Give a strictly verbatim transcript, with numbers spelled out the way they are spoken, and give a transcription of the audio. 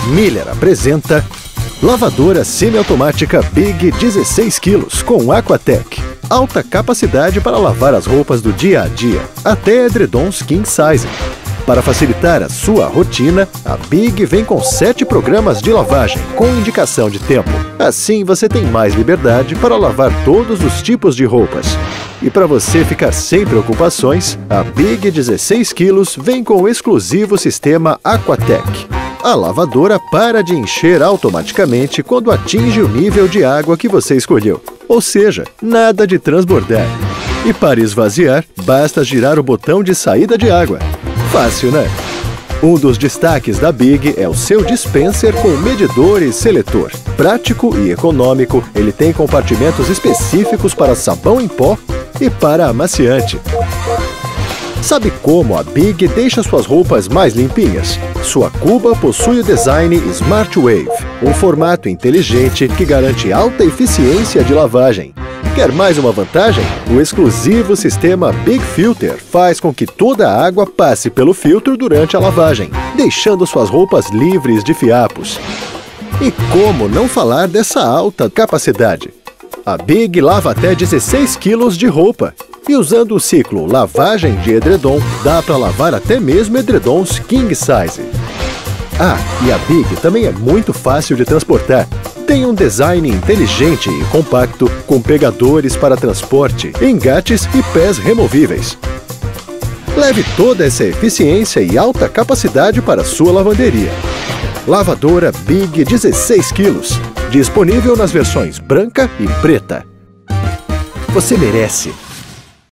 Miller apresenta lavadora semiautomática Big dezesseis quilos com Aquatec. Alta capacidade para lavar as roupas do dia a dia, até edredons king size. Para facilitar a sua rotina, a Big vem com sete programas de lavagem, com indicação de tempo. Assim você tem mais liberdade para lavar todos os tipos de roupas. E para você ficar sem preocupações, a Big dezesseis quilos vem com o exclusivo sistema Aquatec. A lavadora para de encher automaticamente quando atinge o nível de água que você escolheu. Ou seja, nada de transbordar. E para esvaziar, basta girar o botão de saída de água. Fácil, né? Um dos destaques da Big é o seu dispenser com medidor e seletor. Prático e econômico, ele tem compartimentos específicos para sabão em pó e para amaciante. Sabe como a Big deixa suas roupas mais limpinhas? Sua cuba possui o design Smart Wave, um formato inteligente que garante alta eficiência de lavagem. Quer mais uma vantagem? O exclusivo sistema Big Filter faz com que toda a água passe pelo filtro durante a lavagem, deixando suas roupas livres de fiapos. E como não falar dessa alta capacidade? A Big lava até dezesseis quilos de roupa. E usando o ciclo lavagem de edredom, dá para lavar até mesmo edredons king size. Ah, e a Big também é muito fácil de transportar. Tem um design inteligente e compacto, com pegadores para transporte, engates e pés removíveis. Leve toda essa eficiência e alta capacidade para a sua lavanderia. Lavadora Big dezesseis quilos, disponível nas versões branca e preta. Você merece